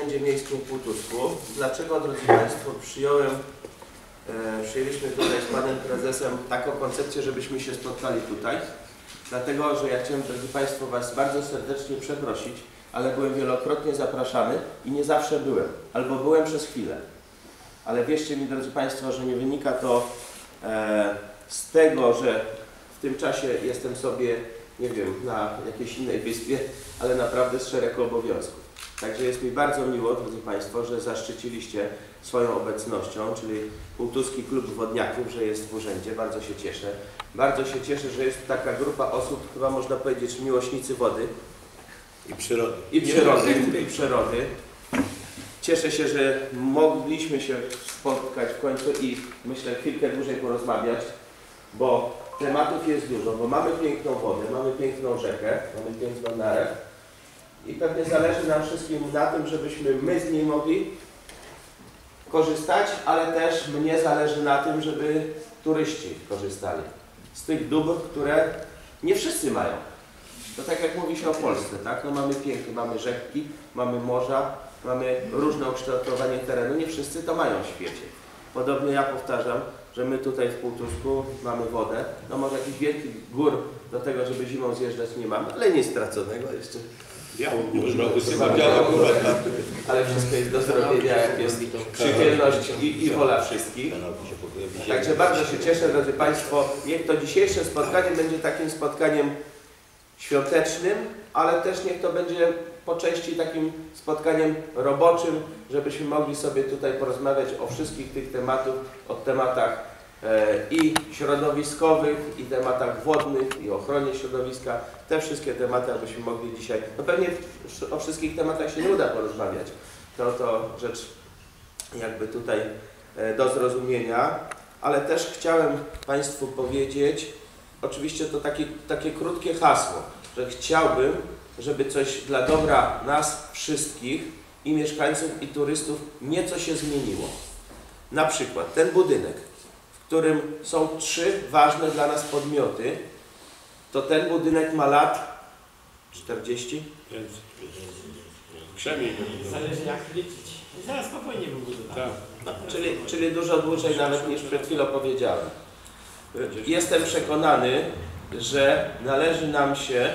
Urzędzie Miejskim w Półtusku. Dlaczego, drodzy Państwo, przyjęliśmy tutaj z Panem Prezesem taką koncepcję, żebyśmy się spotkali tutaj? Dlatego, że ja chciałem, drodzy Państwo, Was bardzo serdecznie przeprosić, ale byłem wielokrotnie zapraszany i nie zawsze byłem, albo byłem przez chwilę. Ale wierzcie mi, drodzy Państwo, że nie wynika to z tego, że w tym czasie jestem sobie, nie wiem, na jakiejś innej wyspie, ale naprawdę z szeregu obowiązków. Także jest mi bardzo miło, drodzy Państwo, że zaszczyciliście swoją obecnością, czyli Półtuski Klub Wodniaków, że jest w urzędzie. Bardzo się cieszę. Bardzo się cieszę, że jest taka grupa osób, chyba można powiedzieć, miłośnicy wody. I przyrody. I przyrody. Cieszę się, że mogliśmy się spotkać w końcu i myślę chwilkę dłużej porozmawiać, bo tematów jest dużo, bo mamy piękną wodę, mamy piękną rzekę, mamy piękną narew i pewnie zależy nam wszystkim na tym, żebyśmy my z niej mogli korzystać, ale też mnie zależy na tym, żeby turyści korzystali z tych dóbr, które nie wszyscy mają. To tak jak mówi się o Polsce, tak? No mamy pięknie, mamy rzeki, mamy morza, mamy różne ukształtowanie terenu, nie wszyscy to mają w świecie. Podobnie ja powtarzam, że my tutaj w Półtusku mamy wodę, no może jakichś wielkich gór do tego, żeby zimą zjeżdżać nie mamy, ale nic straconego jeszcze. Ale wszystko jest do zrobienia, jak jest przychylność i wola wszystkich. Także bardzo się cieszę, drodzy Państwo, niech to dzisiejsze spotkanie będzie takim spotkaniem świątecznym, ale też niech to będzie po części takim spotkaniem roboczym, żebyśmy mogli sobie tutaj porozmawiać o wszystkich tych tematach, o tematach i środowiskowych, i tematach wodnych, i ochronie środowiska. Te wszystkie tematy, abyśmy mogli dzisiaj, no pewnie o wszystkich tematach się nie uda porozmawiać. To rzecz jakby tutaj do zrozumienia, ale też chciałem Państwu powiedzieć, oczywiście to takie krótkie hasło, że chciałbym, żeby coś dla dobra nas wszystkich, i mieszkańców, i turystów, nieco się zmieniło. Na przykład ten budynek, w którym są 3 ważne dla nas podmioty, to ten budynek ma lat 40? Zależy jak liczyć. Zaraz spokojnie wybudować. Tak. No, czyli dużo dłużej nawet niż przed chwilą powiedziałem. Jestem przekonany, że należy nam się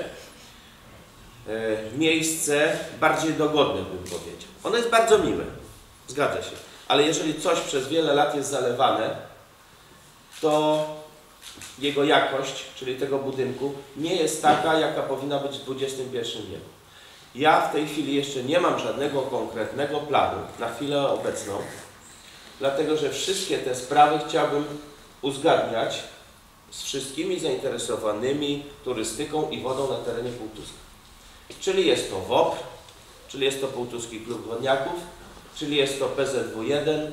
miejsce bardziej dogodne, bym powiedział. Ono jest bardzo miłe, zgadza się, ale jeżeli coś przez wiele lat jest zalewane, to jego jakość, czyli tego budynku, nie jest taka, jaka powinna być w XXI wieku. Ja w tej chwili jeszcze nie mam żadnego konkretnego planu na chwilę obecną, dlatego że wszystkie te sprawy chciałbym uzgadniać z wszystkimi zainteresowanymi turystyką i wodą na terenie Półtuska. Czyli jest to WOPR, czyli jest to Półtuski Klub Wodniaków, czyli jest to PZW1,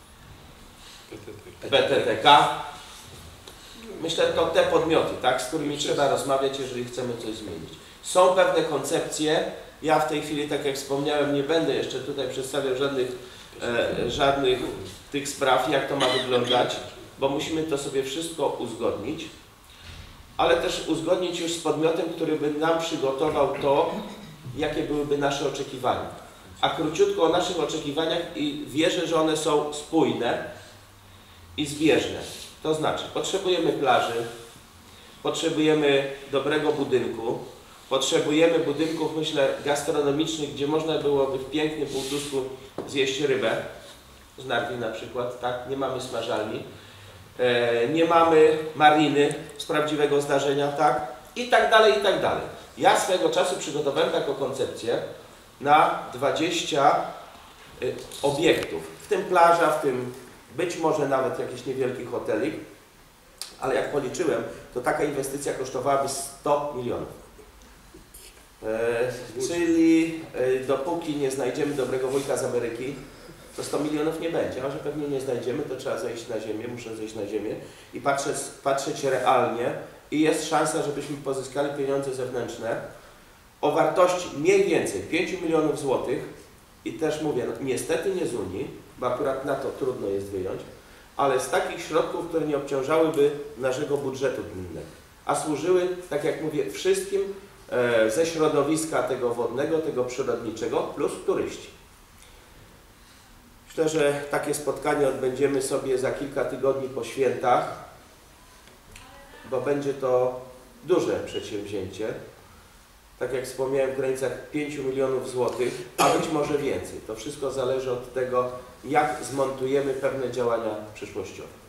PTTK. Myślę, to te podmioty, tak, z którymi trzeba rozmawiać, jeżeli chcemy coś zmienić. Są pewne koncepcje. Ja w tej chwili, tak jak wspomniałem, nie będę jeszcze tutaj przedstawiał żadnych tych spraw, jak to ma wyglądać, bo musimy to sobie wszystko uzgodnić, ale też uzgodnić już z podmiotem, który by nam przygotował to, jakie byłyby nasze oczekiwania. A króciutko o naszych oczekiwaniach i wierzę, że one są spójne i zbieżne. To znaczy, potrzebujemy plaży, potrzebujemy dobrego budynku, potrzebujemy budynków, myślę, gastronomicznych, gdzie można byłoby w pięknym Półtusku zjeść rybę, z Narwi na przykład, tak? Nie mamy smażalni. Nie mamy mariny z prawdziwego zdarzenia, tak? I tak dalej, i tak dalej. Ja swego czasu przygotowałem taką koncepcję na 20 obiektów, w tym plaża, w tym być może nawet jakiś niewielki hotelik, ale jak policzyłem, to taka inwestycja kosztowałaby 100 milionów. Czyli dopóki nie znajdziemy dobrego wujka z Ameryki, to 100 milionów nie będzie, a że pewnie nie znajdziemy, to trzeba zejść na ziemię, muszę zejść na ziemię i patrzeć realnie i jest szansa, żebyśmy pozyskali pieniądze zewnętrzne o wartości mniej więcej 5 milionów złotych i też mówię, no, niestety nie z Unii, bo akurat na to trudno jest wyjąć, ale z takich środków, które nie obciążałyby naszego budżetu gminnego, a służyły, tak jak mówię, wszystkim ze środowiska tego wodnego, tego przyrodniczego plus turyści. Myślę, że takie spotkanie odbędziemy sobie za kilka tygodni po świętach, bo będzie to duże przedsięwzięcie. Tak jak wspomniałem, w granicach 5 milionów złotych, a być może więcej. To wszystko zależy od tego, jak zmontujemy pewne działania przyszłościowe.